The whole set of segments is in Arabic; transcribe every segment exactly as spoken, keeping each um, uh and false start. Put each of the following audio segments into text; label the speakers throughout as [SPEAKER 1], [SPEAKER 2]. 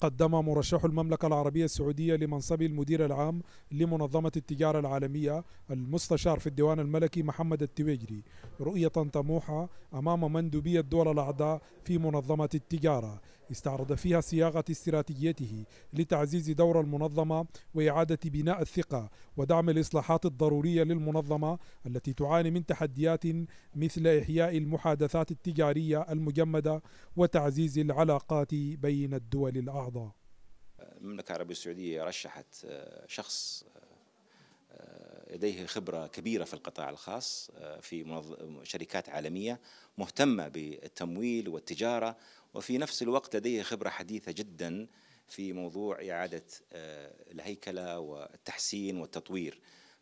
[SPEAKER 1] قدم مرشح المملكة العربية السعودية لمنصب المدير العام لمنظمة التجارة العالمية المستشار في الديوان الملكي محمد التويجري رؤية طموحة أمام مندوبي الدول الأعضاء في منظمة التجارة، استعرض فيها صياغة استراتيجيته لتعزيز دور المنظمة وإعادة بناء الثقة ودعم الإصلاحات الضرورية للمنظمة التي تعاني من تحديات مثل إحياء المحادثات التجارية المجمدة وتعزيز العلاقات بين الدول الأعضاء.
[SPEAKER 2] المملكة العربية السعودية رشحت شخص لديه خبرة كبيرة في القطاع الخاص في شركات عالمية مهتمة بالتمويل والتجارة، وفي نفس الوقت لديه خبرة حديثة جدا في موضوع إعادة الهيكلة والتحسين والتطوير.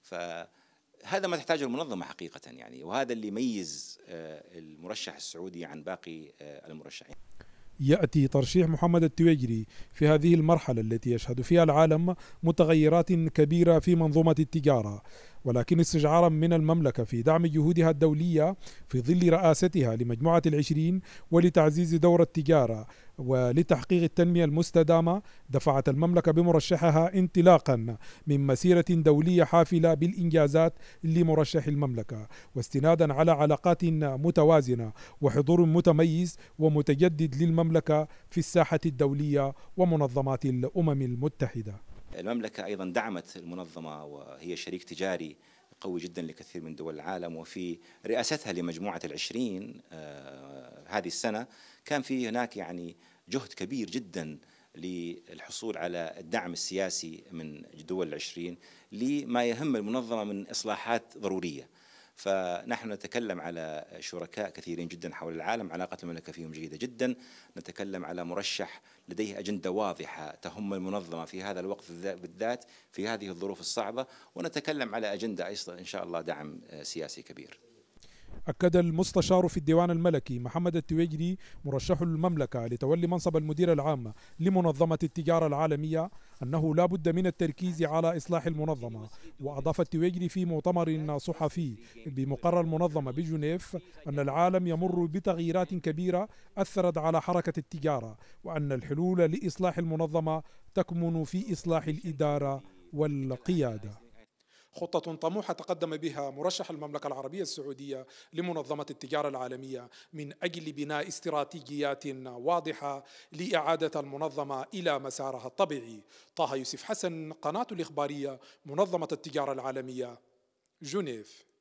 [SPEAKER 2] فهذا ما تحتاجه المنظمة حقيقة يعني، وهذا اللي يميز المرشح السعودي عن باقي المرشحين.
[SPEAKER 1] يأتي ترشيح محمد التويجري في هذه المرحلة التي يشهد فيها العالم متغيرات كبيرة في منظومة التجارة، ولكن استشعارا من المملكة في دعم جهودها الدولية في ظل رئاستها لمجموعة العشرين ولتعزيز دور التجارة ولتحقيق التنمية المستدامة، دفعت المملكة بمرشحها انطلاقا من مسيرة دولية حافلة بالإنجازات لمرشح المملكة، واستنادا على علاقات متوازنة وحضور متميز ومتجدد للمملكة في الساحة الدولية ومنظمات الأمم المتحدة.
[SPEAKER 2] المملكة أيضا دعمت المنظمة وهي شريك تجاري قوي جدا لكثير من دول العالم، وفي رئاستها لمجموعة العشرين آه هذه السنة كان في هناك يعني جهد كبير جدا للحصول على الدعم السياسي من دول العشرين لما يهم المنظمة من إصلاحات ضرورية. فنحن نتكلم على شركاء كثيرين جدا حول العالم، علاقة المملكة فيهم جيدة جدا. نتكلم على مرشح لديه أجندة واضحة تهم المنظمة في هذا الوقت بالذات في هذه الظروف الصعبة، ونتكلم على أجندة أيضا إن شاء الله دعم سياسي كبير.
[SPEAKER 1] أكد المستشار في الديوان الملكي محمد التويجري مرشح المملكة لتولي منصب المدير العام لمنظمة التجارة العالمية أنه لا بد من التركيز على إصلاح المنظمة. وأضاف التويجري في مؤتمر صحفي بمقر المنظمة بجنيف أن العالم يمر بتغييرات كبيرة أثرت على حركة التجارة، وأن الحلول لإصلاح المنظمة تكمن في إصلاح الإدارة والقيادة. خطة طموحة تقدم بها مرشح المملكة العربية السعودية لمنظمة التجارة العالمية من أجل بناء استراتيجيات واضحة لإعادة المنظمة إلى مسارها الطبيعي. طه يوسف حسن، قناة الإخبارية، منظمة التجارة العالمية، جنيف.